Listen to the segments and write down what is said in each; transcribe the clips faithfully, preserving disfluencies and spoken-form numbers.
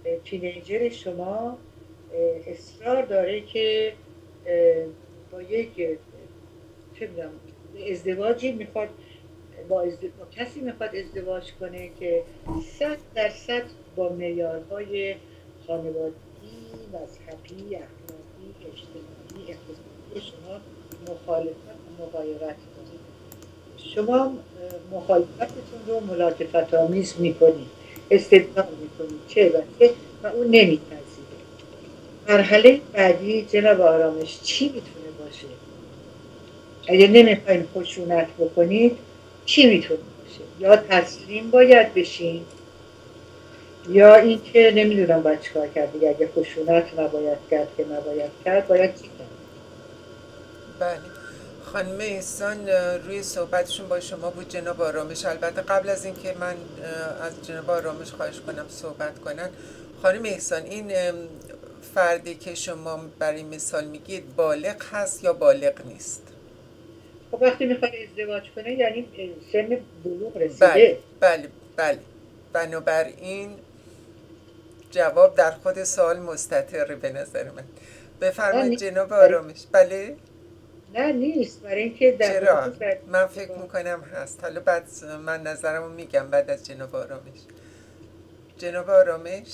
تینیجر شما اصرار داره که با یک چه می‌دونم ازدواجی میخواد با, ازد... با کسی میخواد ازدواج کنه که صد درصد با معیارهای خانوادگی، مذهبی، اخلاقی، اجتماعی، اقتصادی شما مخالفت و مغایرت داره. شما مخالفتتون رو ملاطفت آمیز میکنید، استدلال میکنید چه و چه و اون نمیپذیره. مرحله بعدی جناب آرامش چی میتونه باشه؟ اگه نمیخواین خشونت بکنید چی میتونه باشه؟ یا تسلیم باید بشین یا اینکه نمیدونم باید چیکار کرد دیگه. اگه خشونت نباید کرد که نباید کرد باید چی کرد؟ بله خانم احسان روی صحبتشون با شما بود جناب آرامش. البته قبل از اینکه من از جناب آرامش خواهش کنم صحبت کنن، خانم احسان این فردی که شما برای مثال میگید بالغ هست یا بالغ نیست؟ خب وقتی میخواد ازدواج کنه یعنی سن بلوغ بله رسیده. بله بله بنابراین جواب در خود سوال مستتره به نظر من. نه بفرمایید نیست جناب برای آرامش. بله نه نیست برای اینکه در واقع چرا؟ تو در من فکر با- میکنم هست. حالا بعد من نظرمو میگم بعد از جناب آرامش. جناب آرامش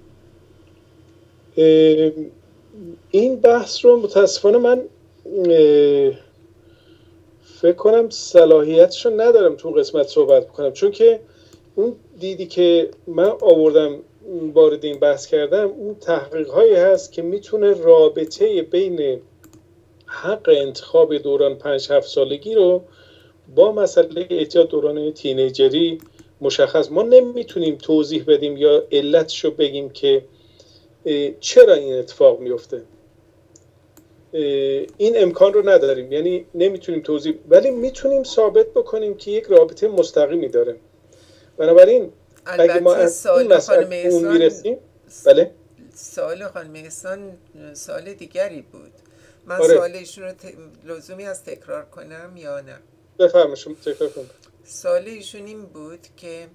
اه، این بحث رو متاسفانه من اه، فکر کنم صلاحیتشو ندارم تو اون قسمت صحبت بکنم، چون که اون دیدی که من آوردم وارد این بحث کردم اون تحقیق هایی هست که میتونه رابطه بین حق انتخاب دوران پنج هفت سالگی رو با مسئله اعتیاد دوران تینیجری مشخص. ما نمیتونیم توضیح بدیم یا علتشو بگیم که چرا این اتفاق میفته، این امکان رو نداریم، یعنی نمیتونیم توضیح، ولی میتونیم ثابت بکنیم که یک رابطه مستقیمی داره. بنابراین اگه ما البته از این سوال مسئله خانم اون احسان میرسیم. بله سوال خانم احسان سوال دیگری بود. من آره سوال ایشون رو ت... لزومی از تکرار کنم یا نه؟ بفرمایید شما تکرار کنید. سوال ایشون این بود که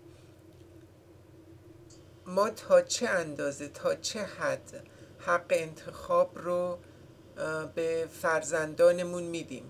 ما تا چه اندازه تا چه حد حق انتخاب رو به فرزندانمون میدیم.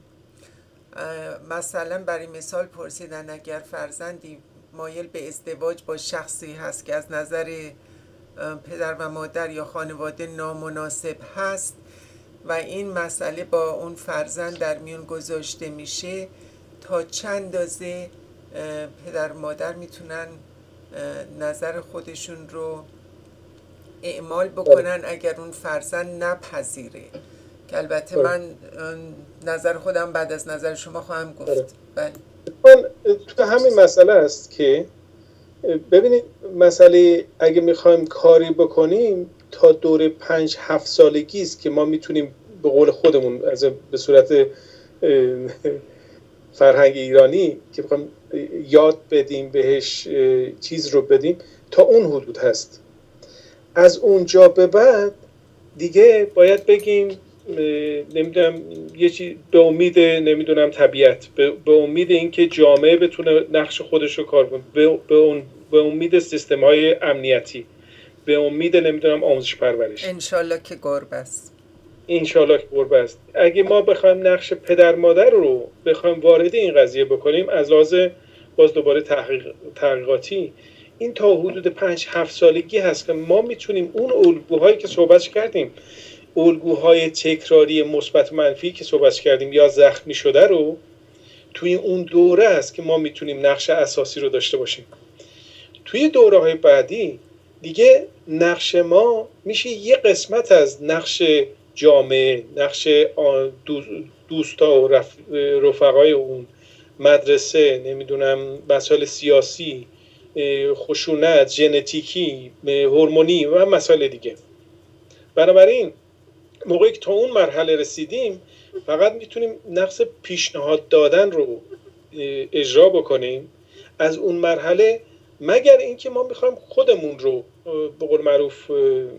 مثلا برای مثال پرسیدن اگر فرزندی مایل به ازدواج با شخصی هست که از نظر پدر و مادر یا خانواده نامناسب هست و این مسئله با اون فرزند در میون گذاشته میشه، تا چند اندازه پدر مادر میتونن نظر خودشون رو اعمال بکنن اگر اون فرزند نپذیره، که البته من نظر خودم بعد از نظر شما خواهم گفت. بله من تو همین مسئله است که ببینید مسئله اگه میخوایم کاری بکنیم تا دور پنج هفت سالگی است که ما میتونیم به قول خودمون از به صورت فرهنگ ایرانی که بخوام یاد بدیم بهش چیز رو بدیم، تا اون حدود هست. از اونجا به بعد دیگه باید بگیم نمیدونم یه چیز به امید نمیدونم طبیعت، به امید اینکه جامعه بتونه نقش خودش رو کار کنه، به اون به امید سیستم های امنیتی، به امید نمیدونم آموزش پرورش، انشالله که گربه است. انشالله که گربه است. اگه ما بخوایم نقش پدر مادر رو بخوایم وارد این قضیه بکنیم از لحاظ باز دوباره تحقیق تحقیقاتی، این تا حدود پنج هفت سالگی هست که ما میتونیم اون الگوهایی که صحبت کردیم، الگوهای تکراری مثبت منفی که صحبت کردیم یا زخمی شده رو، توی اون دوره است که ما میتونیم نقش اساسی رو داشته باشیم. توی دوره‌های بعدی دیگه نقش ما میشه یه قسمت از نقش جامعه، نقش دوستا و رفقای اون، مدرسه، نمیدونم مسائل سیاسی، خشونت، ژنتیکی، هورمونی و مسائل دیگه. بنابراین موقعی که تا اون مرحله رسیدیم فقط میتونیم نقش پیشنهاد دادن رو اجرا بکنیم. از اون مرحله مگر اینکه ما میخوایم خودمون رو به قول معروف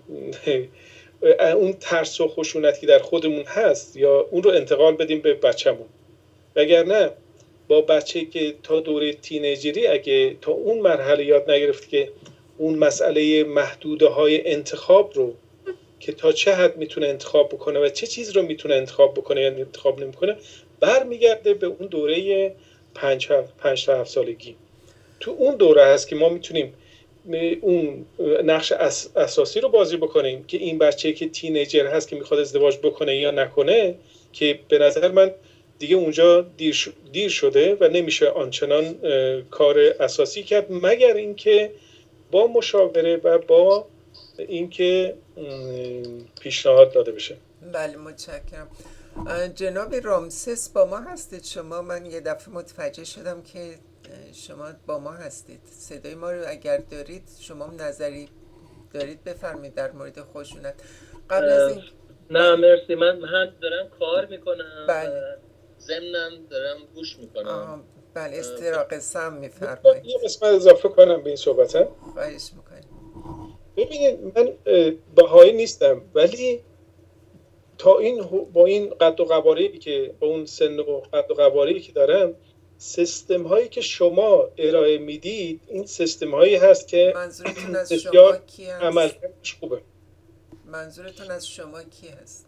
اون ترس و خشونتی که در خودمون هست یا اون رو انتقال بدیم به بچه‌مون، وگرنه با بچه‌ای که تا دوره تینیجری اگه تا اون مرحله یاد نگرفت که اون مسئله محدوده های انتخاب رو که تا چه حد میتونه انتخاب بکنه و چه چیز رو میتونه انتخاب بکنه یا انتخاب نمیکنه برمیگرده به اون دوره پنج پنج تا هفت سالگی. تو اون دوره هست که ما میتونیم اون نقش اساسی رو بازی بکنیم که این بچه که تینیجر هست که میخواد ازدواج بکنه یا نکنه، که به نظر من دیگه اونجا دیر, ش... دیر شده و نمیشه آنچنان کار اساسی کرد مگر اینکه با مشاوره و با اینکه پیشنهاد داده بشه. بله متشکرم. جناب رامسس با ما هستید شما؟ من یه دفعه متوجه شدم که شما با ما هستید. صدای ما رو اگر دارید شما نظری دارید بفرمایید در مورد خشونت. قبل از این نه مرسی، من هم دارم کار میکنم بله. ضمناً دارم گوش میکنم. بله استراق سم میفرمایید. یه قسمت اضافه کنم به این صحبتم. خواهش میکنم. ببینید من بهایی نیستم ولی تا این با این قد و قواره‌ای که با اون سن و قد و قواره‌ای که دارم، سیستم هایی که شما ارائه میدید این سیستم هایی هست که منظورتون از شما کی هست؟ عملکردش خوبه. منظورتون از شما کی هست؟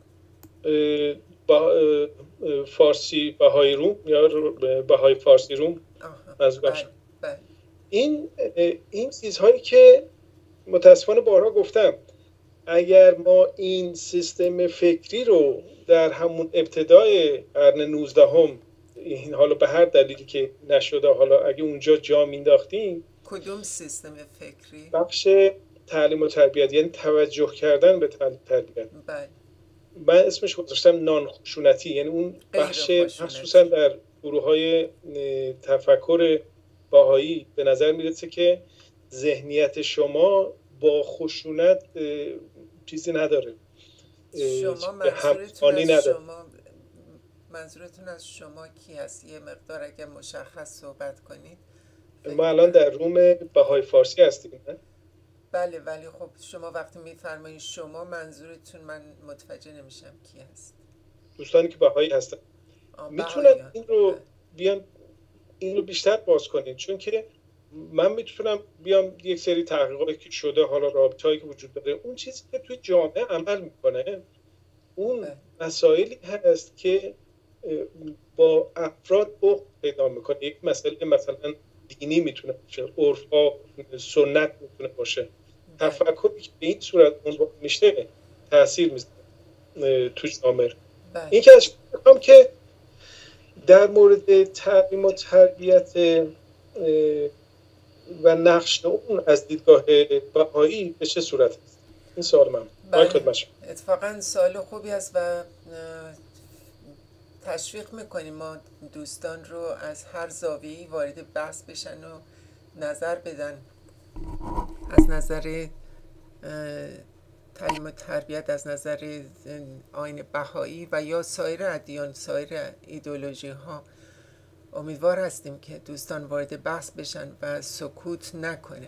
با فارسی بهایی روم یا بهایی فارسی روم منظورم. بله. این این چیزهایی که متاسفانه بارها گفتم، اگر ما این سیستم فکری رو در همون ابتدای قرن نوزدهم این حالا به هر دلیلی که نشده، حالا اگه اونجا جا مینداختیم. کدوم سیستم فکری؟ بخش تعلیم و تربیت، یعنی توجه کردن به تعلیم و تربیت. بله. من اسمش گذاشتم نان خشونتی، یعنی اون بخش خصوصا در گروه‌های تفکر باهایی به نظر میرسه که ذهنیت شما با خشونت چیزی نداره. شما منظورتون از شما منظورتون از شما کی هست؟ یه مقدار اگه مشخص صحبت کنید. ما الان در روم بهای فارسی هستیم نه؟ بله ولی خب شما وقتی میفرمایید شما منظورتون من متوجه نمیشم کی هست. دوستانی که بهایی هستن میتونن این رو بیان این رو بیشتر باز کنین، چون که من میتونم بیام یک سری تحقیقاتی که شده، حالا رابطه‌ای که وجود داره، اون چیزی که توی جامعه عمل میکنه اون مسائلی هست که با افراد بغض پیدا میکنه. یک مسئله مثلا دینی میتونه باشه، عرف‌ها، سنت میتونه باشه، تفکری که به این صورت عنوان میشه تاثیر میذاره تو جامعه. این که از میگم که در مورد تعلیم و تربیت و نقش اون از دیدگاه بهایی به چه صورت است؟ این سوال من. بله. اتفاقا سوال خوبی است و تشویق میکنیم ما دوستان رو از هر زاویه‌ای وارد بحث بشن و نظر بدن از نظر تعلیم و تربیت، از نظر آیین بهایی و یا سایر ادیان، سایر ایدئولوژی ها. امیدوار هستیم که دوستان وارد بحث بشن و سکوت نکنن.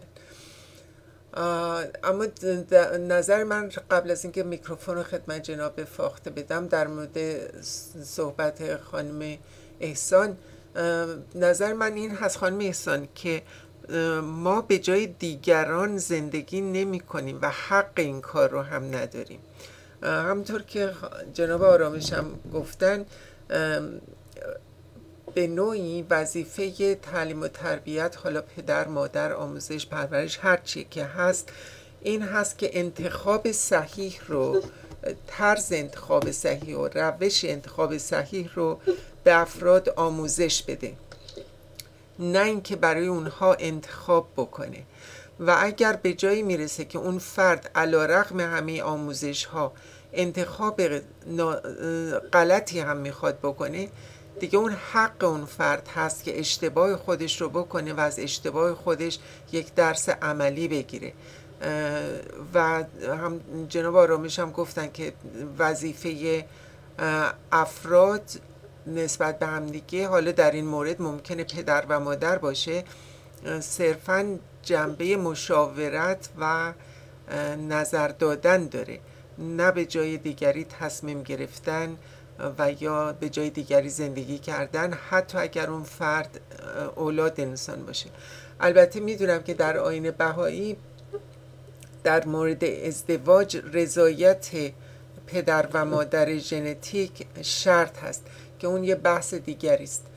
اما نظر من قبل از اینکه میکروفون رو خدمت جناب فاخته بدم در مورد صحبت خانم احسان، نظر من این هست خانم احسان که ما به جای دیگران زندگی نمی کنیم و حق این کار رو هم نداریم. همطور که جناب آرامش هم گفتن، به نوعی وظیفه تعلیم و تربیت، حالا پدر، مادر، آموزش، پرورش، هر چی که هست، این هست که انتخاب صحیح رو، طرز انتخاب صحیح و روش انتخاب صحیح رو به افراد آموزش بده، نه اینکه برای اونها انتخاب بکنه. و اگر به جایی میرسه که اون فرد علیرغم همه آموزش ها انتخاب غلطی هم میخواد بکنه، دیگه اون حق اون فرد هست که اشتباه خودش رو بکنه و از اشتباه خودش یک درس عملی بگیره. و هم جناب آرامش هم گفتن که وظیفه افراد نسبت به هم دیگه، حالا در این مورد ممکنه پدر و مادر باشه، صرفاً جنبه مشاورت و نظر دادن داره، نه به جای دیگری تصمیم گرفتن و یا به جای دیگری زندگی کردن، حتی اگر اون فرد اولاد انسان باشه. البته میدونم که در آیین بهایی در مورد ازدواج رضایت پدر و مادر ژنتیک شرط هست که اون یه بحث دیگری است.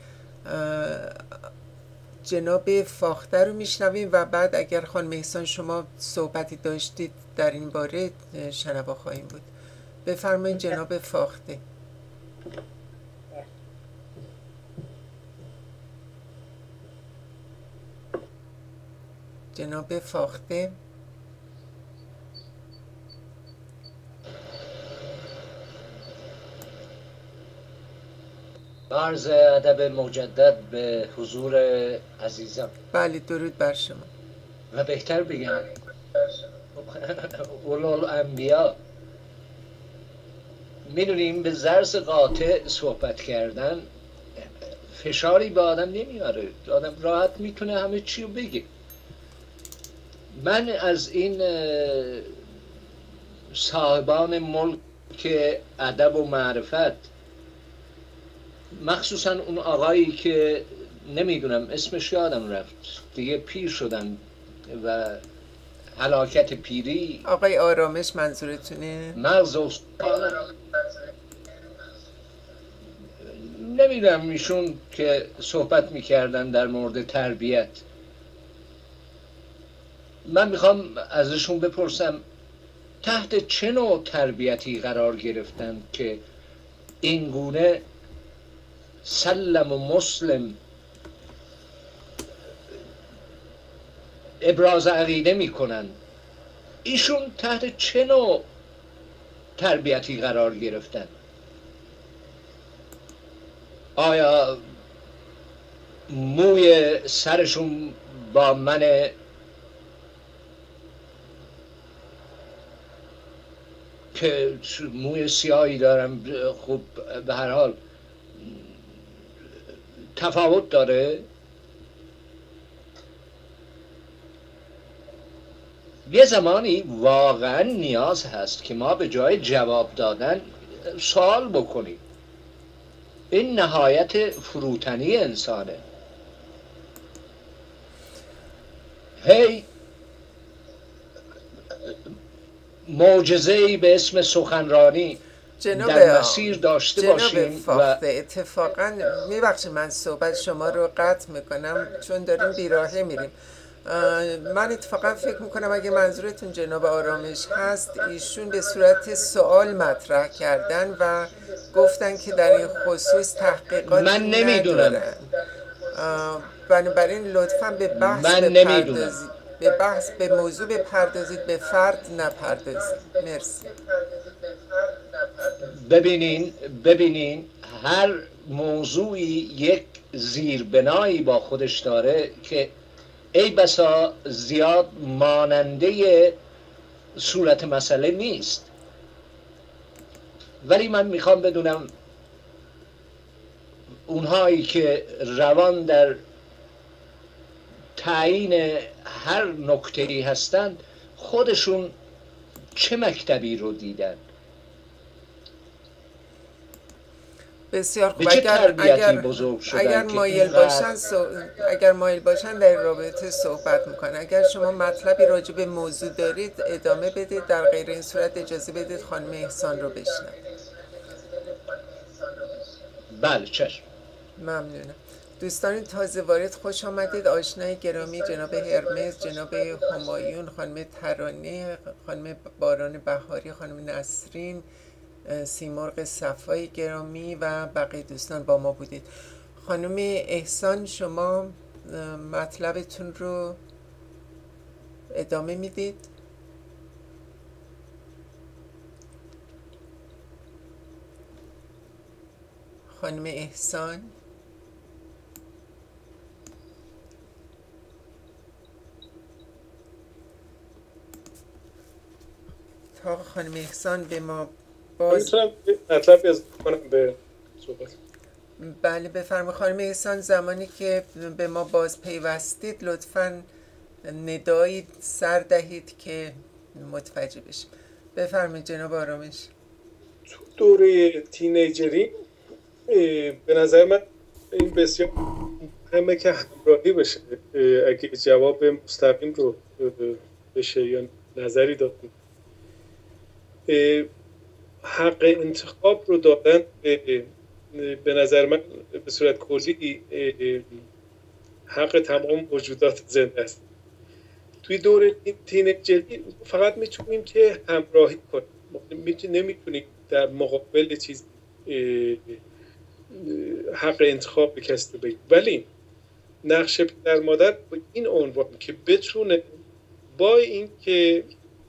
جناب فاخته رو میشنویم و بعد اگر خانم احسان شما صحبتی داشتید در این باره شنوا خواهیم بود. بفرمایید جناب فاخته. جناب فاخته عرض ادب مجدد به حضور عزیزم. بله درود بر شما. و بهتر بگم اولوالانبیا. میدونیم به ظرف قاطع صحبت کردن فشاری به آدم نمیاره، آدم راحت میتونه همه چی رو بگه. من از این صاحبان ملک ادب و معرفت، مخصوصا اون آقایی که نمیدونم اسمش یادم رفت دیگه، پیر شدن و هلاکت پیری، آقای آرامش منظورتونه؟ مغز استخوان نمیدونم ایشون که صحبت میکردن در مورد تربیت. من میخوام ازشون بپرسم تحت چه نوع تربیتی قرار گرفتن که اینگونه سلم و مسلم ابراز عقیده میکنن؟ ایشون تحت چه نوع تربیتی قرار گرفتن؟ آیا موی سرشون با من که موی سیاهی دارم خوب به هر حال تفاوت داره؟ یه زمانی واقعا نیاز هست که ما به جای جواب دادن سوال بکنیم. این نهایت فروتنی انسانه. هی معجزه‌ای به اسم سخنرانی در مسیر داشته جناب باشیم. فاخته و اتفاقا میبخشید من صحبت شما رو قطع میکنم چون داریم بیراهه میریم. من اتفاقا فکر میکنم اگه منظورتون جناب آرامش هست، ایشون به صورت سوال مطرح کردن و گفتن که در این خصوص تحقیقات من نمیدونم. بنابراین لطفا به بحث من بپردازید، به بحث به موضوع بپردازید، به فرد نپردازید. مرسی. ببینین ببینین هر موضوعی یک زیربنایی با خودش داره که ای بسا زیاد ماننده صورت مسئله نیست. ولی من میخوام بدونم اونهایی که روان در تعیین هر نکته‌ای هستند خودشون چه مکتبی رو دیدن؟ بسیار خوب. به چه اگر تربیتی اگر بزرگ شدن اگر که مایل اینقدر- باشن سو... اگر مایل باشن در رابطه صحبت میکنن. اگر شما مطلبی راجع به موضوع دارید ادامه بدید، در غیر این صورت اجازه بدید خانم احسان رو بشنوید. بله چشم. ممنونم. دوستان تازه وارد خوش آمدید. آشنای گرامی جناب هرمز، جناب همایون، خانم ترانه، خانم باران بهاری، خانم نسرین، سیمرغ صفای گرامی و بقیه دوستان با ما بودید. خانم احسان شما مطلبتون رو ادامه میدید؟ خانم احسان تا خانم احسان به ما باز میتونم مطلب اضافه کنم به صحبت؟ بله بفرمایید خانم احسان. زمانی که به ما باز پیوستید لطفاً ندایی سر دهید که متوجه بشیم. بفرمایید جناب آرامش. تو دوره تینیجری به نظر من این بسیار مهمه که همراهی بشه. اگه جواب مستقیم رو بشه یا نظری دادیم. حق انتخاب رو دادن به, به نظر من به صورت کلی حق تمام موجودات زنده است. توی دور تینیجری فقط میتونیم که همراهی کنیم، نمیتونیم در مقابل چیز حق انتخاب به کسی بگیم، ولی نقش پدر مادر با این عنوان که بتونه با این که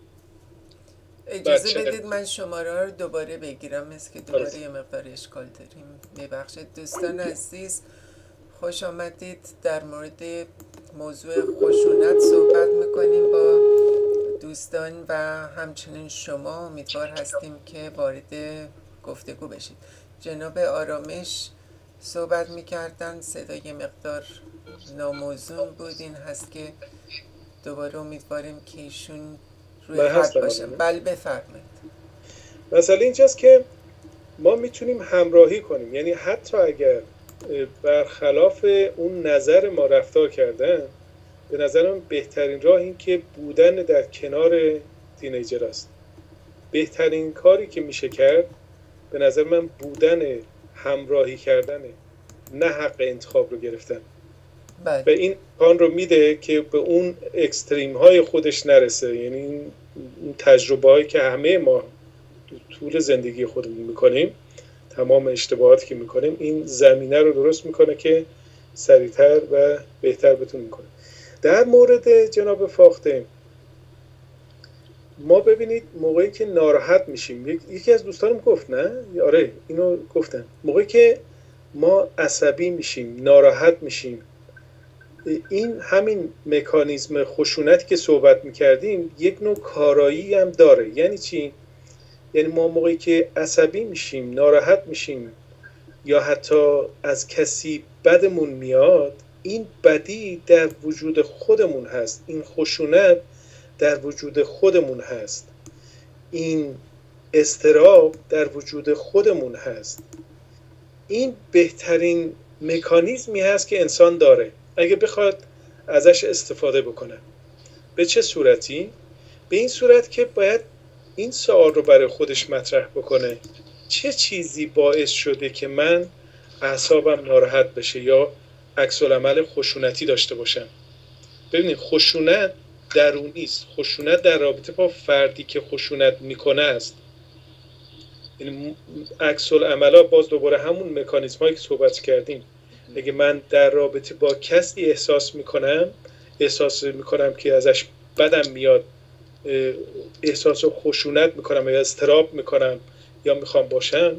اجازه بدید من شماره رو دوباره بگیرم، مثل که دوباره یه مقدار اشکال داریم. ببخشید دوستان عزیز، خوش آمدید. در مورد موضوع خشونت صحبت میکنیم با دوستان و همچنین شما امیدوار هستیم که وارد گفتگو بشید. جناب آرامش صحبت میکردن، صدای مقدار ناموزون بود، این هست که دوباره امیدواریم که ایشون روی خط باشن. بله بفرمایید. مثلا اینجاست که ما میتونیم همراهی کنیم، یعنی حتی اگر برخلاف اون نظر ما رفتار کردن، به نظرم بهترین راه این که بودن در کنار تینیجر است. بهترین کاری که میشه کرد به نظر من بودن، همراهی کردنه، نه حق انتخاب رو گرفتن. بله. و این کار رو میده که به اون اکستریم های خودش نرسه، یعنی این تجربه هایی که همه ما طول زندگی خودمون میکنیم، تمام اشتباهاتی که میکنیم، این زمینه رو درست میکنه که سریعتر و بهتر بتون میکنه. در مورد جناب فاخته، ما ببینید موقعی که ناراحت میشیم، یکی از دوستانم گفت نه؟ آره اینو گفتن، موقعی که ما عصبی میشیم، ناراحت میشیم، این همین مکانیزم خشونتی که صحبت میکردیم یک نوع کارایی هم داره. یعنی چی؟ یعنی ما موقعی که عصبی میشیم، ناراحت میشیم یا حتی از کسی بدمون میاد، این بدی در وجود خودمون هست، این خشونت در وجود خودمون هست، این اضطراب در وجود خودمون هست. این بهترین مکانیزمی هست که انسان داره اگه بخواد ازش استفاده بکنه. به چه صورتی؟ به این صورت که باید این سوال رو برای خودش مطرح بکنه: چه چیزی باعث شده که من اعصابم ناراحت بشه یا عکس العمل خشونتی داشته باشم؟ ببینید خشونت درونی است، خشونت در رابطه با فردی که خشونت میکنه است. یعنی عکس العمل باز دوباره همون مکانیزم هایی که صحبت کردیم. اگه من در رابطه با کسی احساس میکنم احساس میکنم که ازش بدم میاد، احساس خشونت میکنم یا اضطراب میکنم یا میخوام باشم،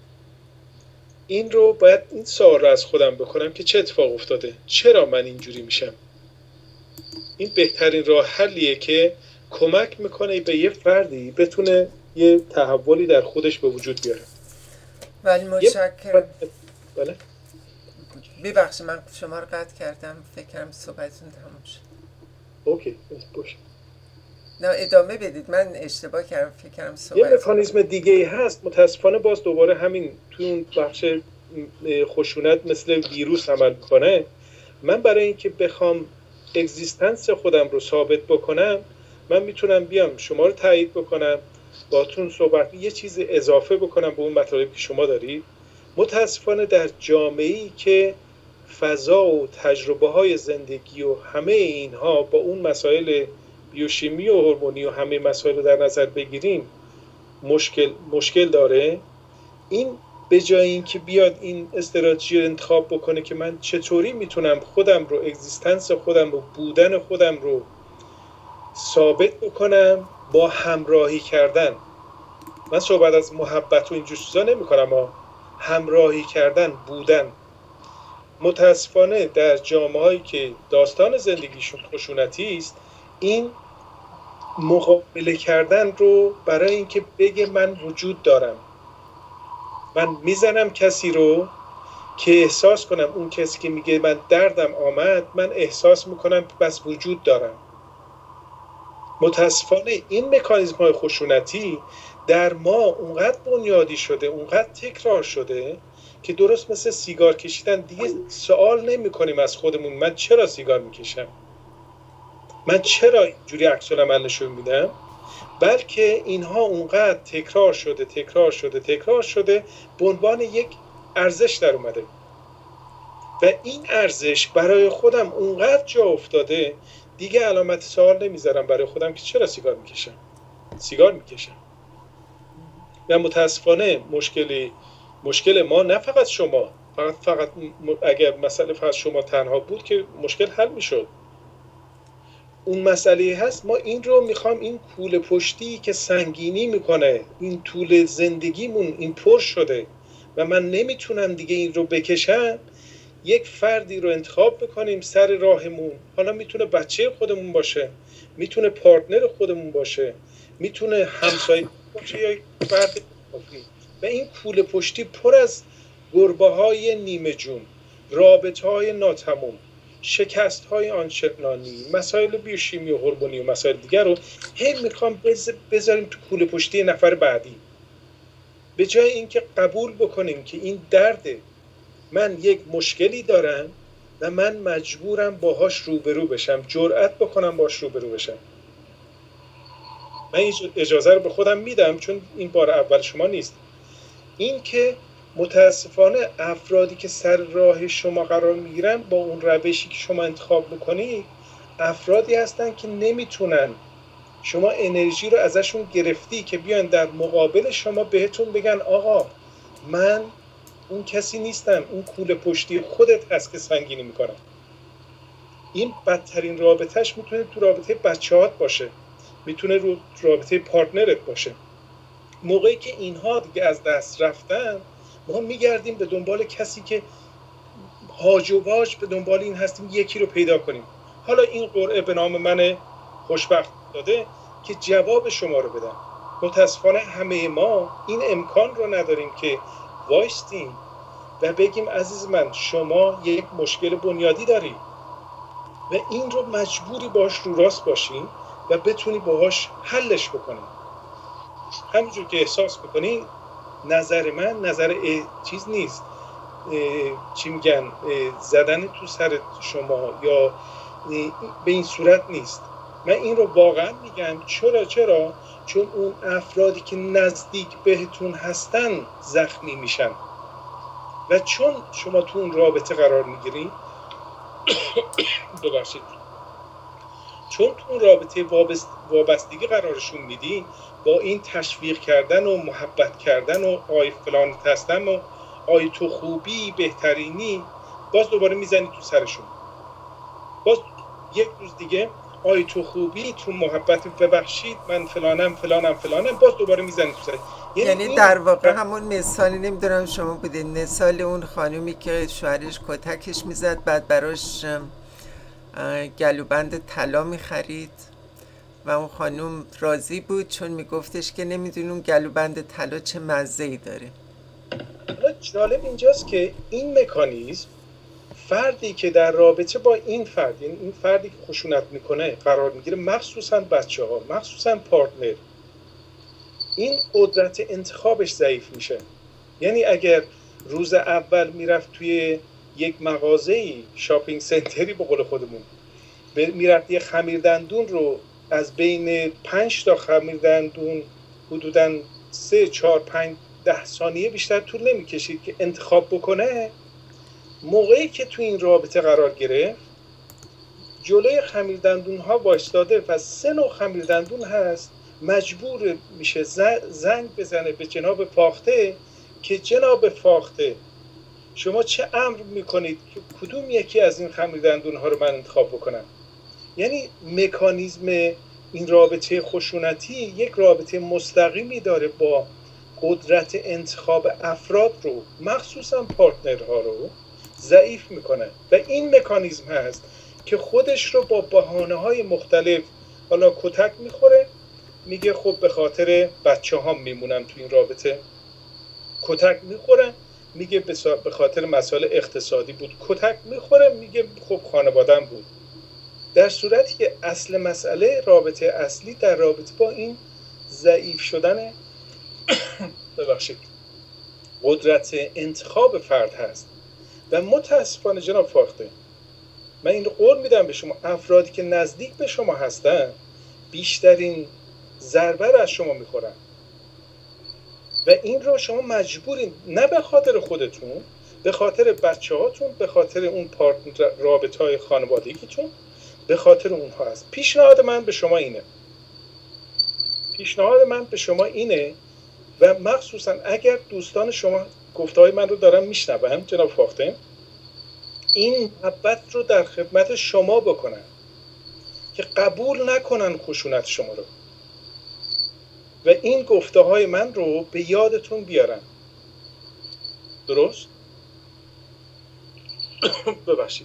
این رو باید این سوال رو از خودم بکنم که چه اتفاق افتاده، چرا من اینجوری میشم. این بهترین راه حلیه که کمک میکنه به یه فردی بتونه یه تحولی در خودش به وجود بیاره. ولی متشکرم. بله ببخشید من شما رو قطع کردم، فکرم صحبتتون تموم شد. اوکی باشه. نه ادامه بدید، من اشتباه کردم، فکرم صحبت. یه مکانیزم دیگه ای هست، متاسفانه باز دوباره همین توی اون بخش خشونت مثل ویروس عمل میکنه. من برای اینکه بخوام اگزیستنس خودم رو ثابت بکنم، من میتونم بیام شما رو تایید بکنم، باتون صحبت یه چیز اضافه بکنم به اون مطالبی که شما دارید. متاسفانه در جامعه‌ای که فضا و تجربه های زندگی و همه اینها با اون مسائل بیوشیمی و هورمونی و همه مسائل رو در نظر بگیریم مشکل مشکل داره. این به جای اینکه بیاد این استراتژی رو انتخاب بکنه که من چطوری میتونم خودم رو، اگزیستنس خودم رو، بودن خودم رو ثابت بکنم با همراهی کردن. من صحبت از محبت و اینجور چیزا نمی کنم، اما همراهی کردن، بودن. متاسفانه در جامعه‌هایی که داستان زندگیشون خشونتی است، این مقابله کردن رو برای اینکه بگه من وجود دارم، من میزنم کسی رو که احساس کنم اون کسی که میگه من دردم آمد، من احساس میکنم بس وجود دارم. متاسفانه این مکانیزم های خشونتی در ما اونقدر بنیادی شده، اونقدر تکرار شده که درست مثل سیگار کشیدن دیگه سوال نمی کنیم از خودمون من چرا سیگار میکشم. من چرا اینجوری عکس العمل نشون میدم؟ بلکه اینها اونقدر تکرار شده تکرار شده تکرار شده به عنوان یک ارزش در اومده و این ارزش برای خودم اونقدر جا افتاده دیگه علامت سوال نمیذارم برای خودم که چرا سیگار میکشم. سیگار میکشم و متاسفانه مشکلی مشکل ما نه فقط شما، فقط فقط اگر مسئله فقط شما تنها بود که مشکل حل میشد. اون مسئله هست ما این رو میخوام، این کوله پشتی که سنگینی میکنه، این طول زندگیمون این پر شده و من نمیتونم دیگه این رو بکشم، یک فردی رو انتخاب بکنیم سر راهمون. حالا میتونه بچه خودمون باشه، میتونه پارتنر خودمون باشه، میتونه همسایه باشه یا یک فرد اضافی و این کوله پشتی پر از گربه های نیمه جون، رابطه های ناتمام، شکست های آنچنانی، مسائل بیوشیمی و هورمونی و مسائل دیگر رو هی میخوام بذاریم تو کوله پشتی نفر بعدی، به جای اینکه قبول بکنیم که این درده، من یک مشکلی دارم و من مجبورم باهاش روبرو بشم، جرأت بکنم باهاش روبرو بشم. من این اجازه رو به خودم میدم چون این بار اول شما نیست. این که متاسفانه افرادی که سر راه شما قرار میگیرن با اون روشی که شما انتخاب میکنی، افرادی هستن که نمیتونن، شما انرژی رو ازشون گرفتی که بیان در مقابل شما بهتون بگن آقا من اون کسی نیستم، اون کوله پشتی خودت هست که سنگینی میکنم. این بدترین رابطهش میتونه تو رابطه بچه‌هات باشه، میتونه رو رابطه پارتنرت باشه. موقعی که اینها دیگه از دست رفتن، ما میگردیم به دنبال کسی که هاج و واج به دنبال این هستیم یکی رو پیدا کنیم. حالا این قرعه به نام من خوشبخت داده که جواب شما رو بدم. متاسفانه همه ما این امکان رو نداریم که وایستیم و بگیم عزیز من شما یک مشکل بنیادی داری و این رو مجبوری باش رو راست باشی و بتونی باهاش حلش بکنی. همینجور که احساس بکنی، نظر من نظر چیز نیست، چی میگن، زدن تو سر شما یا به این صورت نیست. من این رو واقعا میگم. چرا؟ چرا؟ چون اون افرادی که نزدیک بهتون هستن زخمی میشن و چون شما تو اون رابطه قرار میگیرین ببخشید چون تو اون رابطه وابستگی قرارشون میدین، با این تشویق کردن و محبت کردن و آی فلان هستم و آی تو خوبی بهترینی، باز دوباره میزنی تو سرشون. باز یک روز دیگه آی تو خوبی، تو محبت، ببخشید من فلانم فلانم فلانم، باز دوباره میزنی تو سرشون. یعنی, یعنی در واقع همون مثالی نمیدونم شما بودین، مثال اون خانومی که شوهرش کتکش میزد بعد براش گلوبند طلا میخرید و اون خانوم راضی بود چون میگفتش که نمیدون اون گلوبند طلا چه مزه‌ای داره. حالا جالب اینجاست که این مکانیزم فردی که در رابطه با این فرد، یعنی این فردی که خشونت میکنه قرار میگیره، مخصوصا بچه ها، مخصوصا پارتنر، این قدرت انتخابش ضعیف میشه. یعنی اگر روز اول میرفت توی یک مغازه‌ای، شاپینگ سنتری به قول خودمون، میرفت یه خمیردندون رو از بین پنج تا خمیردندون حدوداً سه چهار پنج ده ثانیه بیشتر طول نمیکشید که انتخاب بکنه، موقعی که تو این رابطه قرار گرفت جلوی خمیردندون ها وایستاده و سه نوع خمیردندون هست، مجبور میشه زنگ بزنه به جناب فاخته که جناب فاخته شما چه امر میکنید که کدوم یکی از این خمیردندون ها رو من انتخاب بکنم. یعنی مکانیزم این رابطه خشونتی یک رابطه مستقیمی داره با قدرت انتخاب افراد رو، مخصوصا پارتنرها رو ضعیف میکنه و این مکانیزم هست که خودش رو با بهانه‌های مختلف، حالا کتک میخوره میگه خب به خاطر بچه ها میمونم تو این رابطه، کتک میخوره میگه به خاطر مسائل اقتصادی بود، کتک میخوره میگه خب خانواده‌ام بود. در صورتی که اصل مسئله، رابطه اصلی در رابطه با این ضعیف شدن ببخشید قدرت انتخاب فرد هست. و متاسفانه جناب فاخته من این رو قول میدم به شما، افرادی که نزدیک به شما هستن بیشترین ضربه رو از شما میخورن و این رو شما مجبورین، نه به خاطر خودتون، به خاطر بچه هاتون، به خاطر اون پارتنر رابطه های خانوادگیتون، به خاطر اونها هست. پیشنهاد من به شما اینه پیشنهاد من به شما اینه و مخصوصا اگر دوستان شما گفته‌های من رو دارن میشنون جناب فاختن، این محبت رو در خدمت شما بکنن که قبول نکنن خشونت شما رو و این گفته‌های من رو به یادتون بیارن. درست؟ ببخشید.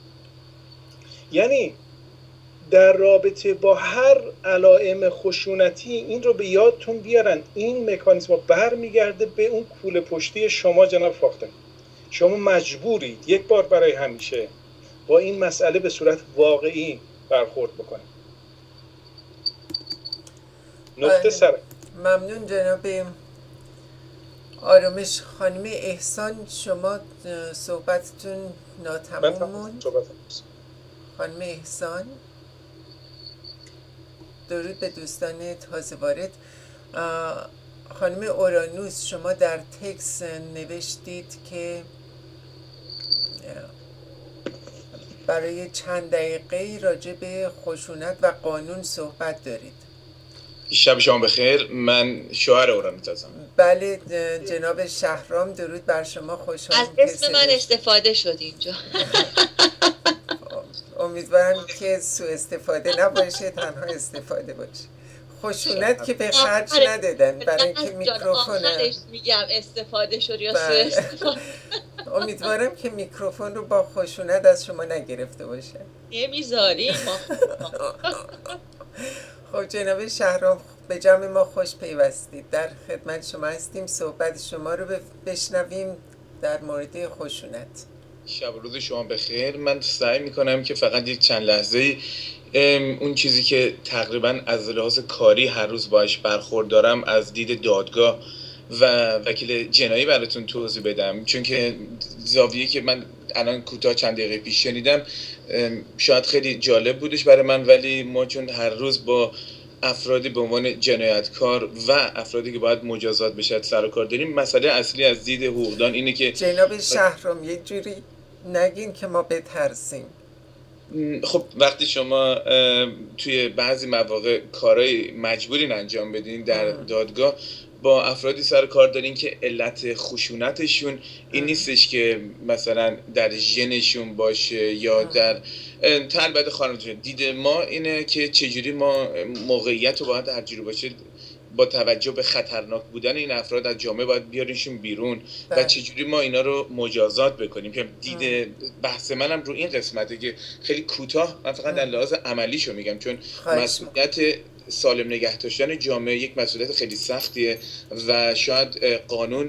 یعنی در رابطه با هر علائم خشونتی این رو به یادتون بیارن. این مکانیزم بر میگرده به اون کوله پشتی شما جناب فاختن. شما مجبورید یک بار برای همیشه با این مسئله به صورت واقعی برخورد بکنید. نقطه سر. ممنون جناب آرامش. خانم احسان شما صحبتتون ناتمام موند. خانم احسان، درود به دوستان تازه وارد. خانم اورانوس شما در تکس نوشتید که برای چند دقیقه راجع به خشونت و قانون صحبت دارید. شب شما بخیر، من شوهر اورانوس هستم. بله جناب شهرام، درود بر شما، خوشحالم از اسم من استفاده شد اینجا. امیدوارم که سوء استفاده نباشه، تنها استفاده باشه. خشونت که به خرج ندادن برای اینکه میکروفون میگم استفاده شد یا سوء استفاده. امیدوارم که میکروفون رو با خشونت از شما نگرفته باشه. نمیذاریم ما. خب جناب شهرام، به جمع ما خوش پیوستید. در خدمت شما هستیم، صحبت شما رو بشنویم در مورد خشونت. شب روز شما بخیر. من سعی میکنم که فقط یک چند لحظه اون چیزی که تقریبا از لحاظ کاری هر روز باش برخوردارم از دید دادگاه و وکیل جنایی براتون توضیح بدم، چون که زاویه که من الان کوتاه چند دقیقه پیش شنیدم شاید خیلی جالب بودش برای من، ولی ما چون هر روز با افرادی به عنوان جنایتکار و افرادی که باید مجازات بشه سر و کار داریم، مسئله اصلی از دید حقوقدان اینه که جناب شهرام یک جوری نگین که ما بترسیم. خب وقتی شما توی بعضی مواقع کارهای مجبورین انجام بدین در دادگاه، با افرادی سر کار دارین که علت خشونتشون این نیستش که مثلا در ژنشون باشه یا در تربیت خانوادگی. دید ما اینه که چجوری ما موقعیت رو باید هر جوری باشه با توجه به خطرناک بودن این افراد از جامعه باید بیاریمشون بیرون و چجوری ما اینا رو مجازات بکنیم. که دید بحث منم رو این قسمته که خیلی کوتاه، من فقط در لحاظ عملیشو میگم، چون مسئولیت سالم نگه داشتن جامعه یک مسئولیت خیلی سختیه و شاید قانون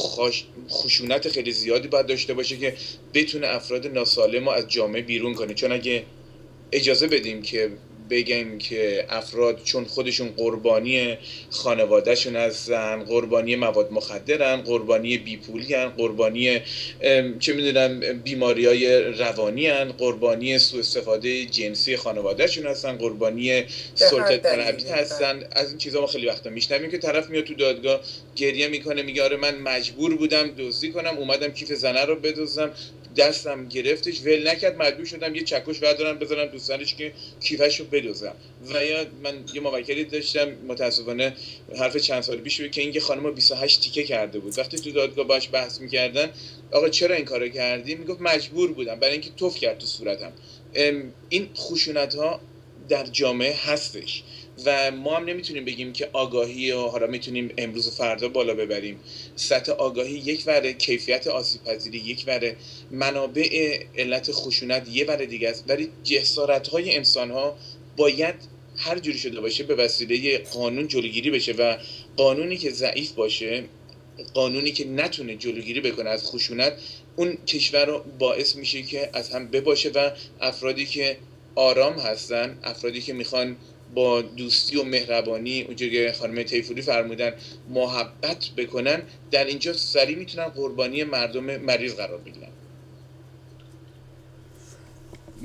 خشونت خیلی زیادی باید داشته باشه که بتونه افراد ناسالم رو از جامعه بیرون کنه. چون اگه اجازه بدیم که بگیم که افراد چون خودشون قربانی خانوادهشون هستن، قربانی مواد مخدرن، قربانی بیپولی هن، قربانی چه میدونم بیماریای روانی هن، قربانی سوء استفاده جنسی خانوادهشون هستن، قربانی سلطه طلبی هستن، از این چیزا ما خیلی وقتا میشنویم که طرف میاد تو دادگاه گریه میکنه میگه آره من مجبور بودم دزدی کنم، اومدم کیف زنه رو بدزدم، دستم گرفتش، ول نکرد، مجبور شدم یه چکش بردارم بذارم دوستانش که کیفش رو بدزدم. و یا من یه موکلی داشتم متاسفانه حرف چند سال پیش بود که این که خانم بیست و هشت تیکه کرده بود. وقتی تو دادگاه باش بحث میکردن آقا چرا این کارو کردی، میگفت مجبور بودم برای اینکه توف کرد تو صورتم. این خشونت ها در جامعه هستش و ما هم نمیتونیم بگیم که آگاهی و حالا میتونیم امروز و فردا بالا ببریم. سطح آگاهی یک وره، کیفیت آسیب پذیری یک وره، منابع علت خشونت یه وره دیگه است، ولی جسارت های انسان ها باید هر جوری شده باشه به وسیله قانون جلوگیری بشه و قانونی که ضعیف باشه، قانونی که نتونه جلوگیری بکنه از خشونت، اون کشور رو باعث میشه که از هم بباشه و افرادی که آرام هستن، افرادی که میخوان با دوستی و مهربانی اونجوری که خانم تیفوری فرمودن محبت بکنن، در اینجا سریع میتونن قربانی مردم مریض قرار بگیرن.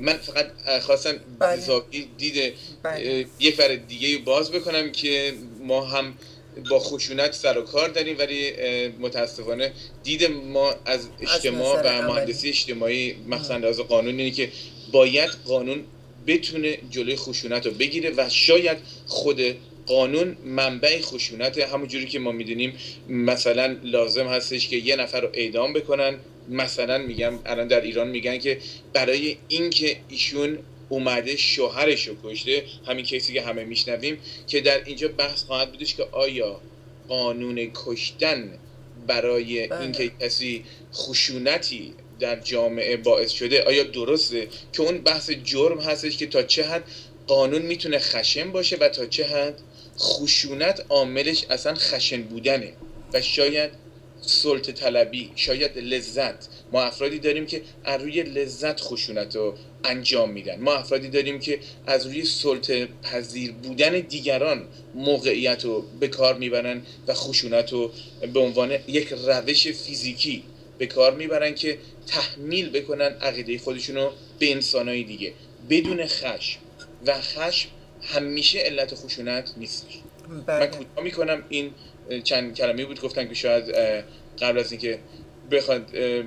من فقط خواستم اضافی دید یک ور دیگه باز بکنم که ما هم با خشونت سر و کار داریم، ولی متاسفانه دید ما از اجتماع و مهندسی اجتماعی مثلا از قانون اینه که باید قانون بتونه جلوی خشونت رو بگیره و شاید خود قانون منبع خشونت، همونجوری که ما میدونیم مثلا لازم هستش که یه نفر رو اعدام بکنن. مثلا میگم الان در ایران میگن که برای اینکه ایشون اومده شوهرش رو کشته، همین کیسی که همه میشنویم، که در اینجا بحث خواهد بودش که آیا قانون کشتن برای اینکه کسی خشونتی در جامعه باعث شده آیا درسته، که اون بحث جرم هستش که تا چه حد قانون میتونه خشن باشه و تا چه حد خشونت عاملش اصلا خشن بودنه و شاید سلطه طلبی، شاید لذت. ما افرادی داریم که از روی لذت خشونت رو انجام میدن، ما افرادی داریم که از روی سلطه پذیر بودن دیگران موقعیت رو به کار میبرن و خشونت رو به عنوان یک روش فیزیکی به کار میبرن که تحمیل بکنن عقیده خودشون رو به انسانهای دیگه بدون خشم، و خشم همیشه علت خشونت نیستش. من کوتاه میکنم، این چند کلمه بود گفتن که شاید قبل از اینکه بخواد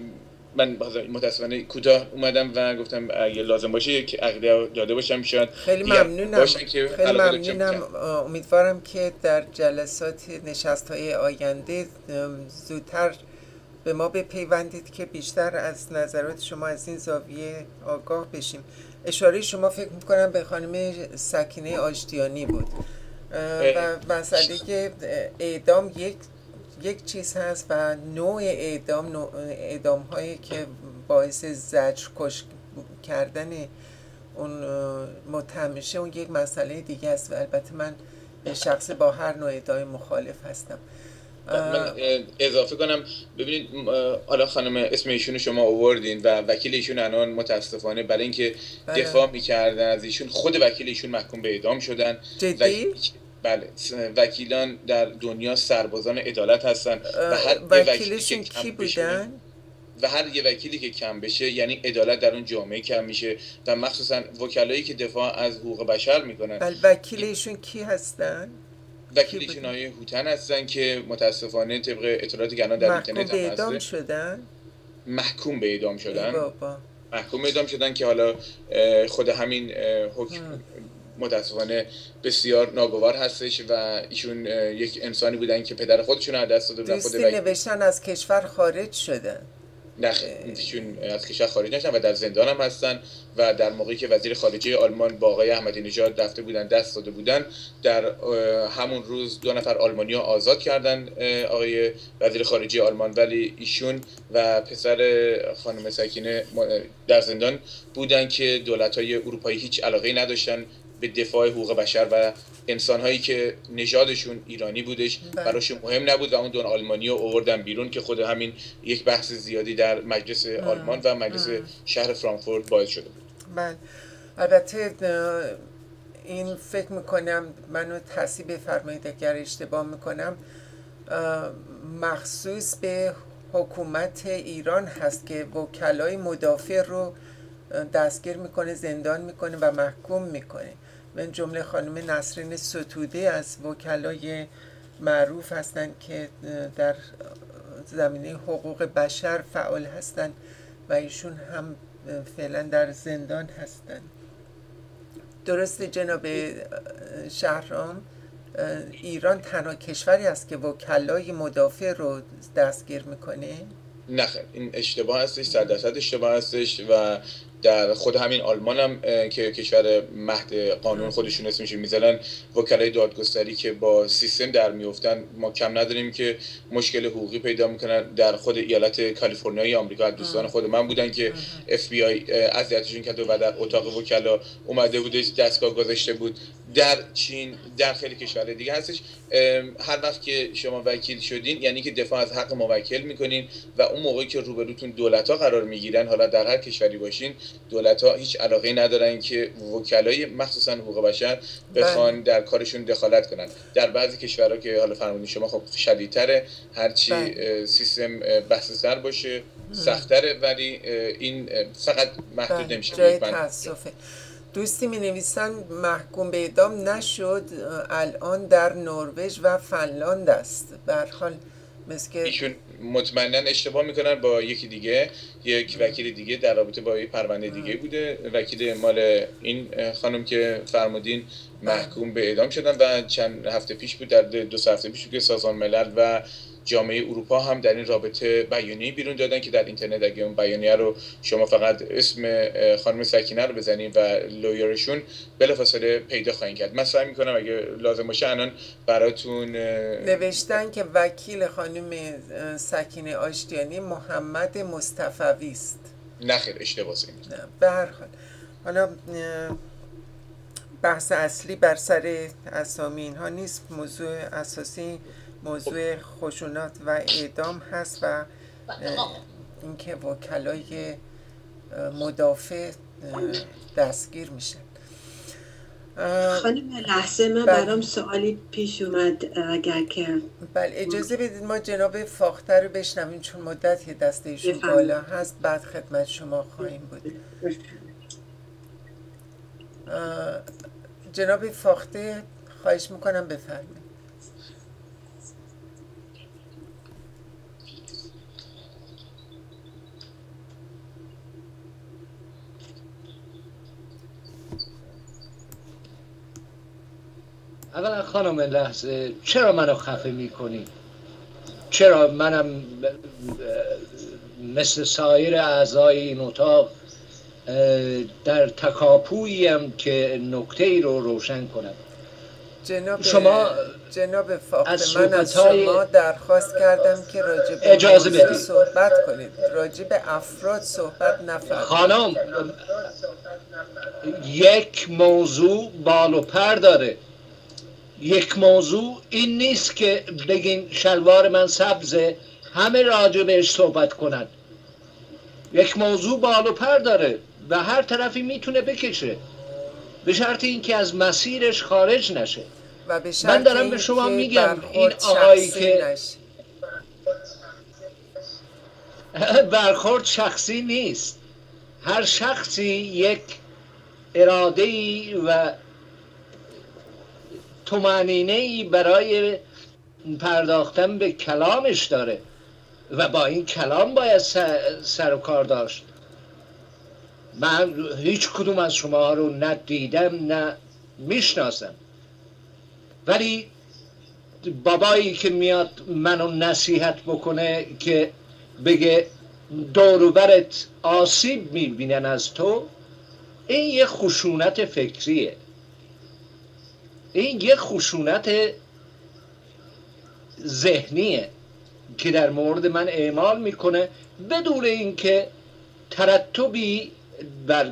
من متاسفانه کوتاه اومدم و گفتم اگه لازم باشه یک عقیده داده باشم شاید خیلی ممنونم. خیلی ممنونم. امیدوارم که در جلسات نشست‌های آینده زودتر به ما بپیوندید که بیشتر از نظرات شما از این زاویه آگاه بشیم. اشاره شما فکر میکنم به خانم سکینه آشتیانی بود و مسئله که اعدام یک یک چیز هست و نوع اعدام نوع اعدام هایی که باعث زجر کش کردن اون متهم میشه اون یک مسئله دیگه است و البته من شخص با هر نوع اعدام مخالف هستم. من اضافه کنم، ببینید حالا خانم اسم ایشون شما آوردین و وکیل ایشون الان متاسفانه برای اینکه دفاع میکردن از ایشون، خود وکیل ایشون محکوم به اعدام شدن. جدی؟ بله، وکیلان در دنیا سربازان عدالت هستن و هر وکیلشون کی بودن؟ و هر یه وکیلی که کم بشه یعنی عدالت در اون جامعه کم میشه و مخصوصا وکلایی که دفاع از حقوق بشر میکنن. بله، وکیلشون کی هستن؟ وکیلشون های هوتن هستن که متاسفانه طبق اطلاعاتی که الان در اینترنت هم هست محکوم به اعدام شدن. محکوم به اعدام شدن. بابا. محکوم به اعدام شدن که حالا خود همین حکم متاسفانه بسیار ناگوار هستش و ایشون یک انسانی بودن که پدر خودشون از دست داده و خود دوستی نوشتن از کشور خارج شدن. نه، ایشون از کشور خارج نشدن و در زندان هم هستن و در موقعی که وزیر خارجه آلمان با آقای احمدی نژاد رفته بودن دست داده بودن، در همون روز دو نفر آلمانی ها آزاد کردن آقای وزیر خارجه آلمان، ولی ایشون و پسر خانم سکینه در زندان بودن که دولت‌های اروپایی هیچ علاقه‌ای نداشتن به دفاع حقوق بشر و انسان‌هایی که نژادشون ایرانی بودش براشون مهم نبود و اون دون آلمانی رو آوردن بیرون که خود همین یک بحث زیادی در مجلس آلمان و مجلس شهر فرانکفورت باعث شده بود. بله، البته این فکر میکنم منو تصحیح بفرمایید اگر اشتباه میکنم، مخصوص به حکومت ایران هست که وکلای مدافع رو دستگیر میکنه، زندان میکنه و محکوم میکنه. من جمله خانم نسرین ستوده از وکلای معروف هستند که در زمینه حقوق بشر فعال هستند و ایشون هم فعلا در زندان هستند. درسته جناب شهرام؟ ایران تنها کشوری است که وکلای مدافع رو دستگیر میکنه؟ نه، این اشتباه هستش، صد درصد اشتباه هستش و در خود همین آلمان هم که کشور مهد قانون خودشون اسمش میذارن وکلای دادگستری که با سیستم در میافتن، ما کم نداریم که مشکل حقوقی پیدا میکنن. در خود ایالت کالیفرنیای آمریکا دوستان خود من بودن که اف بی آی اذیتشون کرد و در اتاق وکلا اومده بودش دستگاه گذاشته بود. در چین، در خیلی کشورهای دیگه هستش. هر وقت که شما وکیل شدین یعنی که دفاع از حق موکل میکنین و اون موقعی که روبروتون دولت‌ها قرار میگیرن، حالا در هر کشوری باشین، دولت‌ها هیچ علاقه‌ای ندارن که وکلای مخصوصا حقوق بشر بخوان در کارشون دخالت کنن. در بعضی کشورها که حالا فرمودین شما خب شدیدتره، هرچی سیستم بحث‌سر باشه سختره، ولی این فقط محدود نمیشه. جای تاسفه. دوستی می نویسن محکوم به اعدام نشد، الان در نروژ و فنلاند است. به هر حال مثل که ایشون مطمئنا اشتباه میکنن با یکی دیگه، یک وکیل دیگه در رابطه با یه پرونده دیگه بوده. وکیل مال این خانم که فرمودین محکوم به اعدام شدن و چند هفته پیش بود، در دو سه هفته پیش بود که سازمان ملل و جامعه اروپا هم در این رابطه بیانیه بیرون دادن که در اینترنت اگه اون بیانیه رو شما فقط اسم خانم سکینه رو بزنین و لویرشون بلافاصله پیدا خواهید کرد. من سعی میکنم اگه لازم باشه الان براتون. نوشتن که وکیل خانم سکینه آشتیانی محمد مصطفوی است. نخیر، اشتباهه. به هر حال حالا بحث اصلی بر سر اسامی اینها نیست، موضوع اساسی موضوع خشونت و اعدام هست و اینکه وکلای مدافع دستگیر میشن. خانم لحظه من برام سوالی پیش اومد اگر که بله اجازه بدید ما جناب فاخته رو بشنویم چون مدتی دست ایشون بالا هست، بعد خدمت شما خواهیم بود. جناب فاخته خواهش میکنم بفرمایید. اولا خانم لحظه چرا منو خفه میکنی؟ چرا منم مثل سایر اعضای این اتاق در تکاپوییم که نکته ای رو روشن کنم؟ جناب شما جناب فاخته من از شما درخواست کردم که راجع به اجازه بدید صحبت کنید، راجع به افراد صحبت نفرمایید. خانم یک موضوع بال و پر داره. یک موضوع این نیست که بگین شلوار من سبزه همه راجع بهش صحبت کنن. یک موضوع بال و پر داره و هر طرفی میتونه بکشه به شرط اینکه از مسیرش خارج نشه. و به شرط من دارم به شما میگم این آقایی که برخورد شخصی نیست. هر شخصی یک اراده‌ای و طمأنینه‌ای برای پرداختن به کلامش داره و با این کلام باید سر و کار داشت. من هیچ کدوم از شما رو نه دیدم نه میشناسم، ولی بابایی که میاد منو نصیحت بکنه که بگه دوروبرت آسیب میبینن از تو، این یه خشونت فکریه، این یه خشونت ذهنیه که در مورد من اعمال میکنه بدون اینکه ترتبی بر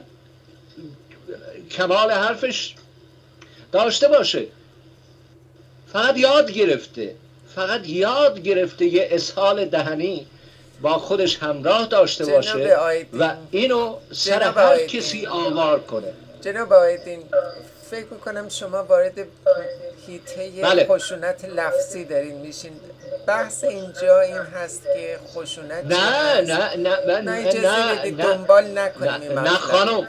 کمال حرفش داشته باشه. فقط یاد گرفته فقط یاد گرفته یه اسهال دهنی با خودش همراه داشته باشه و اینو سر هر کسی آوار کنه. جناب آیدین، فکر میکنم شما وارد هیته بله. خشونت لفظی دارین میشین. بحث اینجا این هست که خشونت نه نه نه نه اجازه بدید دنبال نکنیم. نه, نه خانم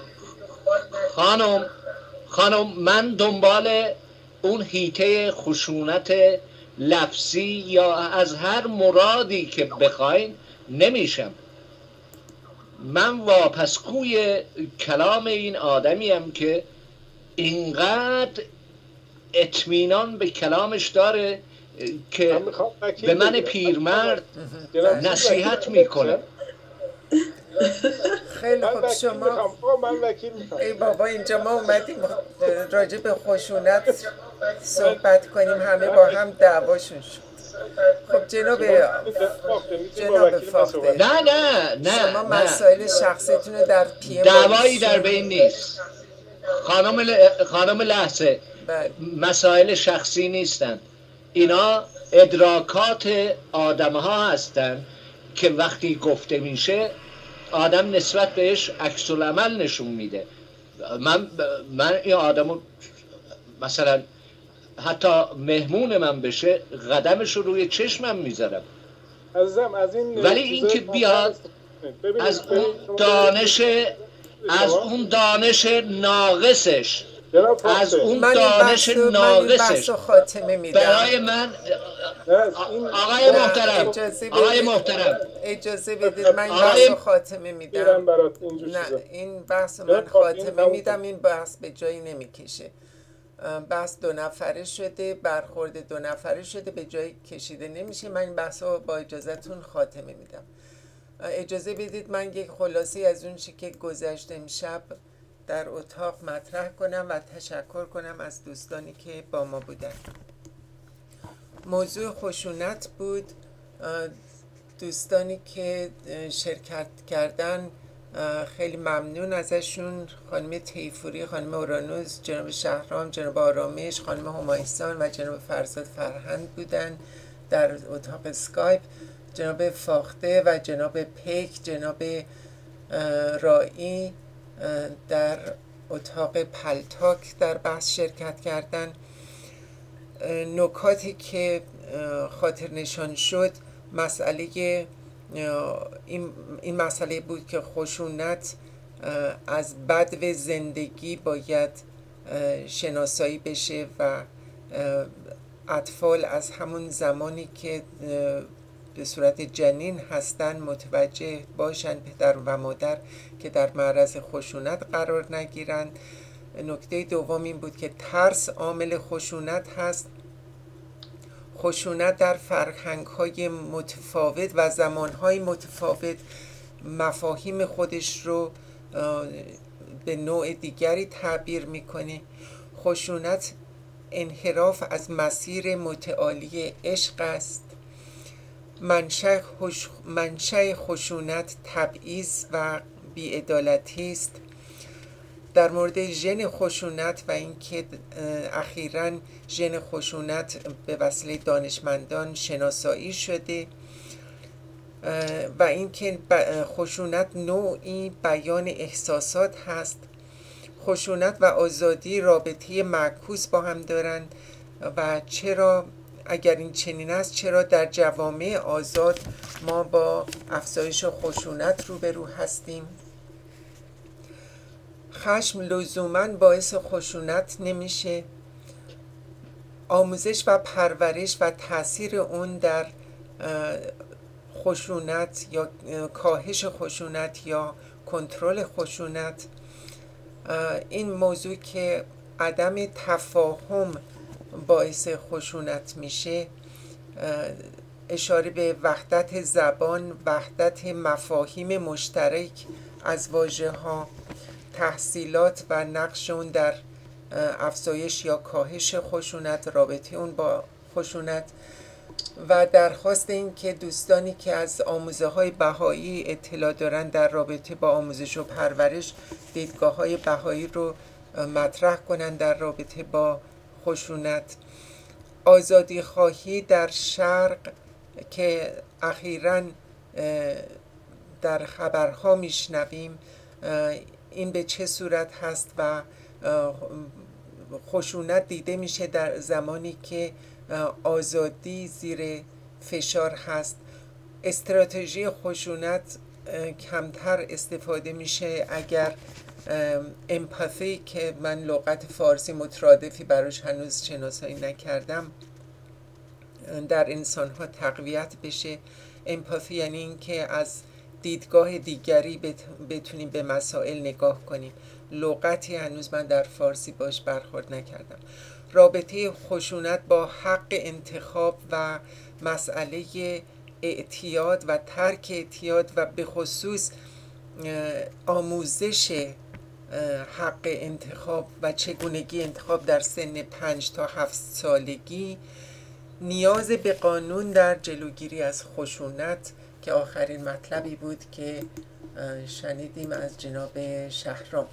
خانم خانم من دنبال اون هیته خشونت لفظی یا از هر مرادی که بخواین نمیشم. من واپسگوی کلام این آدمیم که اینقدر اطمینان به کلامش داره که به من پیرمرد نصیحت میکنه. خیلی خوب شما من وکیل میخوام. ای بابا اینجا ما اومدیم راجع به خشونت صحبت کنیم، همه با هم دعواشون شد. خب جناب جناب فاخته، نه نه نه شما مسائل شخصیتون رو در پی دعوایی در بین نیست خانم ل... خانم لحظه. بله. مسائل شخصی نیستن، اینا ادراکات آدم ها هستن که وقتی گفته میشه آدم نسبت بهش عکس العمل نشون میده. من من این آدمو مثلا حتی مهمون من بشه قدمش رو روی چشمم میذارم عزیزم از این ولی این که بیاد از اون دانش از اون دانش ناقصش از اون دانش ناقصش خاتمه میدم. برای من آقای محترم آقای محترم اجازه بدید من این بحث خاتمه میدم. نه این بحث من خاتمه میدم. این بحث به جایی نمیکشه. بحث دو نفره شده، برخورد دو نفره شده، به جایی کشیده نمیشه. من این بحث رو با اجازهتون خاتمه میدم. اجازه بدید من یک خلاصه از اون چی که گذشته امشب در اتاق مطرح کنم و تشکر کنم از دوستانی که با ما بودن. موضوع خشونت بود. دوستانی که شرکت کردن خیلی ممنون ازشون. خانم تیفوری، خانم اورانوس، جناب شهرام، جناب آرامش، خانم همایسان و جناب فرزاد فرهند بودن در اتاق اسکایپ. جناب فاخته و جناب پیک، جناب رائی در اتاق پلتاک در بحث شرکت کردن. نکاتی که خاطر نشان شد مسئله این, این مسئله بود که خشونت از بدو زندگی باید شناسایی بشه و اطفال از همون زمانی که به صورت جنین هستن متوجه باشن پدر و مادر که در معرض خشونت قرار نگیرند. نکته دوم این بود که ترس عامل خشونت هست. خشونت در فرهنگ‌های متفاوت و زمان‌های متفاوت مفاهیم خودش رو به نوع دیگری تعبیر می‌کنه. خشونت انحراف از مسیر متعالی عشق است. منشأ خش... منشأ خشونت تبعیض و بی‌عدالتی است. در مورد ژن خشونت و اینکه اخیراً ژن خشونت به وسیله دانشمندان شناسایی شده و اینکه خشونت نوعی بیان احساسات هست. خشونت و آزادی رابطه معکوس با هم دارند و چرا اگر این چنین است چرا در جوامع آزاد ما با افزایش خشونت روبرو هستیم؟ خشم لزوماً باعث خشونت نمیشه. آموزش و پرورش و تاثیر اون در خشونت یا کاهش خشونت یا کنترل خشونت، این موضوع که عدم تفاهم باعث خشونت میشه، اشاره به وحدت زبان، وحدت مفاهیم مشترک از واژه‌ها، تحصیلات و نقش اون در افزایش یا کاهش خشونت، رابطه اون با خشونت و درخواست این که دوستانی که از آموزه های بهایی اطلاع دارن در رابطه با آموزش و پرورش دیدگاه های بهایی رو مطرح کنن در رابطه با خشونت. آزادی خواهی در شرق که اخیراً در خبرها میشنویم، این به چه صورت هست و خشونت دیده میشه در زمانی که آزادی زیر فشار هست. استراتژی خشونت کمتر استفاده میشه اگر امپاتی که من لغت فارسی مترادفی براش هنوز شناسایی نکردم در انسان ها تقویت بشه. امپاتی یعنی این که از دیدگاه دیگری بتونیم به مسائل نگاه کنیم. لغتی هنوز من در فارسی باش برخورد نکردم. رابطه خشونت با حق انتخاب و مسئله اعتیاد و ترک اعتیاد و به خصوص آموزش حق انتخاب و چگونگی انتخاب در سن پنج تا هفت سالگی، نیاز به قانون در جلوگیری از خشونت که آخرین مطلبی بود که شنیدیم از جناب شهرام.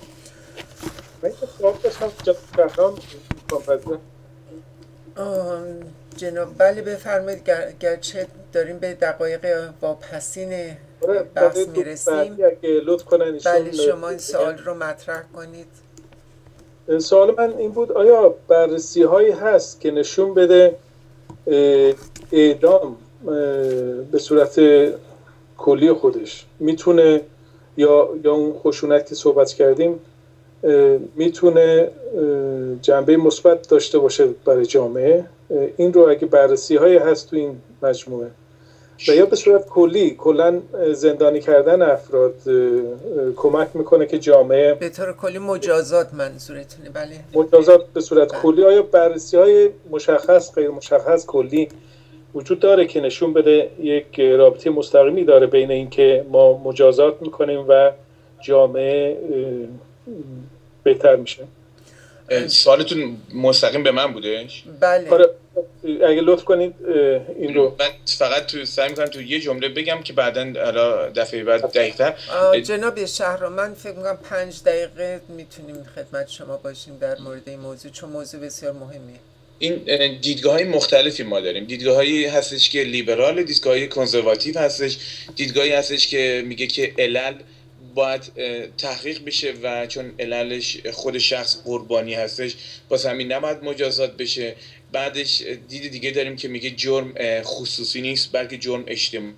جناب بله بفرمایید، گر... گرچه داریم به دقایق واپسین بحث میرسیم. بله شما این سوال رو مطرح کنید. سوال من این بود آیا بررسی هایی هست که نشون بده اعدام به صورت کلی خودش میتونه یا یا اون خشونت که صحبت کردیم میتونه جنبه مثبت داشته باشه برای جامعه. این رو اگه بررسی های هست تو این مجموعه و یا به صورت کلی کلا زندانی کردن افراد کمک میکنه که جامعه به طور کلی مجازات منظورتونه؟ بله، مجازات به صورت بله. کلی. آیا بررسی های مشخص غیر مشخص کلی وجود داره که نشون بده یک رابطه مستقیمی داره بین این که ما مجازات میکنیم و جامعه بهتر میشه؟ سوالتون مستقیم به من بودش؟ بله. اگه لطف کنید این رو. من فقط تو سعی میکنم تو یه جمله بگم که بعداً حالا دفعه بعد دقیق‌تر. جناب شهرام، من فکر میکنم پنج دقیقه میتونیم خدمت شما باشیم در مورد این موضوع، چون موضوع بسیار مهمیه. این دیدگاه‌های مختلفی ما داریم. دیدگاه‌هایی هستش که لیبرال، دیدگاه‌های کنزرواتیو هستش، دیدگاهی هستش که میگه که علل باید تحقیق بشه و چون عللش خود شخص قربانی هستش واسه همین نباید مجازات بشه. بعدش دید دیگه داریم که میگه جرم خصوصی نیست بلکه جرم اجتماعیه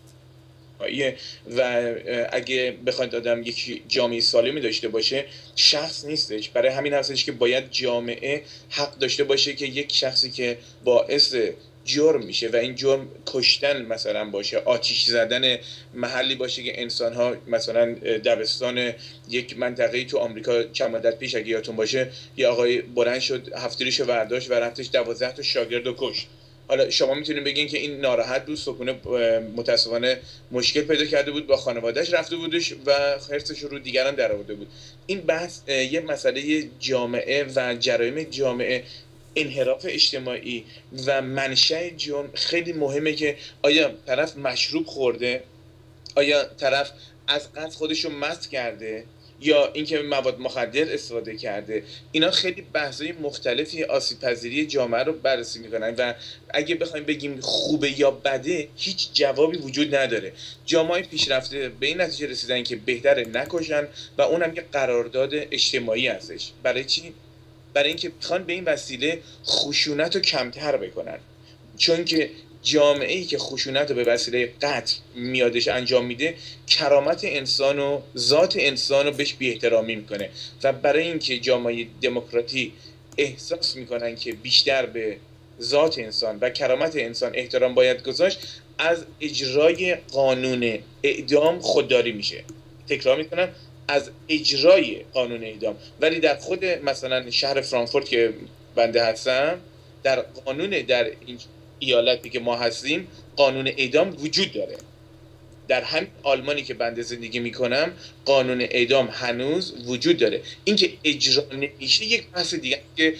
و اگه بخواید آدم یک جامعه سالمی داشته باشه شخص نیستش. برای همین هستش که باید جامعه حق داشته باشه که یک شخصی که باعث جرم میشه و این جرم کشتن مثلا باشه، آتش زدن محلی باشه که انسان ها مثلا دبستان یک منطقه‌ای تو آمریکا چند مدت پیش اگه یادتون باشه یه آقای بلند شد هفت‌تیرشو برداشت و رفتش دوازده تا شاگرد رو کشت. حالا شما میتونید بگین که این ناراحت بود، صبحونه متاسفانه مشکل پیدا کرده بود، با خانواده‌اش رفته بودش و حرصش رو دیگران درآورده بود. این بحث یه مسئله جامعه و جرایم جامعه، انحراف اجتماعی و منشأ جرم خیلی مهمه که آیا طرف مشروب خورده، آیا طرف از قصد خودشو مست کرده یا اینکه مواد مخدر استفاده کرده. اینا خیلی بحث‌های مختلفی آسیب‌پذیری جامعه رو بررسی می‌کنن و اگه بخوایم بگیم خوبه یا بده هیچ جوابی وجود نداره. جامعه پیشرفته به این نتیجه رسیدن که بهتره نکشن و اونم یه قرارداد اجتماعی هستش. برای چی؟ برای اینکه میخوان به این وسیله خشونت رو کمتر بکنن، چون که جامعه‌ای که خشونت رو به وسیله قتل میادش انجام میده کرامت انسان و ذات انسان رو بهش بی‌احترامی میکنه و برای اینکه جامعه دموکراتی احساس میکنن که بیشتر به ذات انسان و کرامت انسان احترام باید گذاشت، از اجرای قانون اعدام خودداری میشه. تکرار میکنم، از اجرای قانون اعدام. ولی در خود مثلا شهر فرانکفورت که بنده هستم، در قانون در این ایالتی که ما هستیم قانون اعدام وجود داره. در همین آلمانی که بنده زندگی میکنم قانون اعدام هنوز وجود داره. اینکه اجرا نمیشه یک بحث دیگه که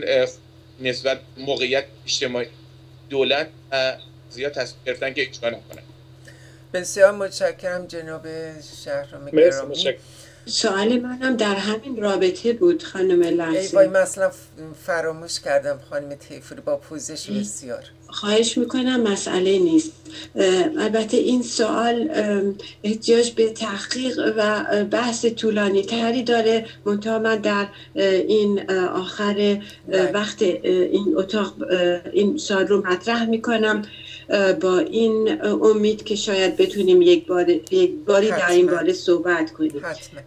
نسبت موقعیت اجتماعی دولت زیاد تصمیم گرفتن که اجرا نکنن. بسیار متشکرم جناب شهرام گرامی. سوال منم در همین رابطه بود خانم لحظه. ای وای مثلا فراموش کردم خانم طیفوری، با پوزش بسیار. خواهش میکنم، مسئله نیست. البته این سوال احتیاج به تحقیق و بحث طولانی تری داره، منتها من در این آخر وقت این اتاق این سوال رو مطرح میکنم با این امید که شاید بتونیم یک بار یک باری در این باره صحبت کنیم.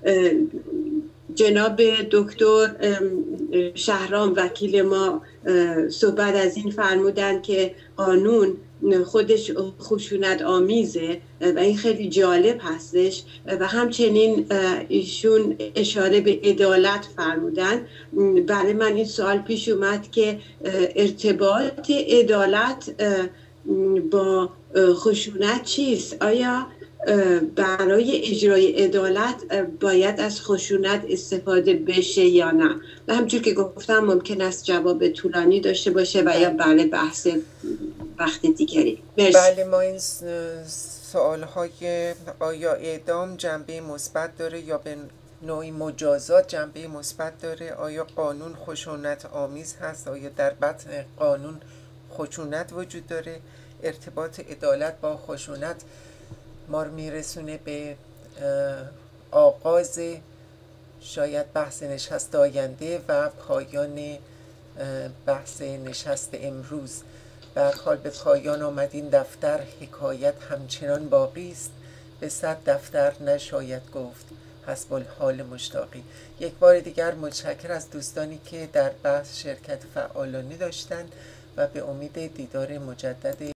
جناب دکتر شهرام وکیل ما صحبت از این فرمودن که قانون خودش خشونت آمیزه و این خیلی جالب هستش و همچنین ایشون اشاره به عدالت فرمودن. برای من این سوال پیش اومد که ارتباط عدالت با خشونت چیست؟ آیا برای اجرای عدالت باید از خشونت استفاده بشه یا نه؟ و همچون که گفتم ممکن است جواب طولانی داشته باشه و یا بله بحث وقت دیگری. مرسی. بله، ما این سوال های آیا اعدام جنبه مثبت داره یا به نوعی مجازات جنبه مثبت داره، آیا قانون خشونت آمیز هست، آیا در بطن قانون خشونت وجود داره، ارتباط عدالت با خشونت ما رو میرسونه به آغاز شاید بحث نشست آینده و پایان بحث نشست امروز. به هر حال به پایان آمد این دفتر، حکایت همچنان باقی است، به صد دفتر نشاید گفت حسب الحال مشتاقی. یک بار دیگر متشکر از دوستانی که در بحث شرکت فعالانه داشتند و به امید دیدار مجدد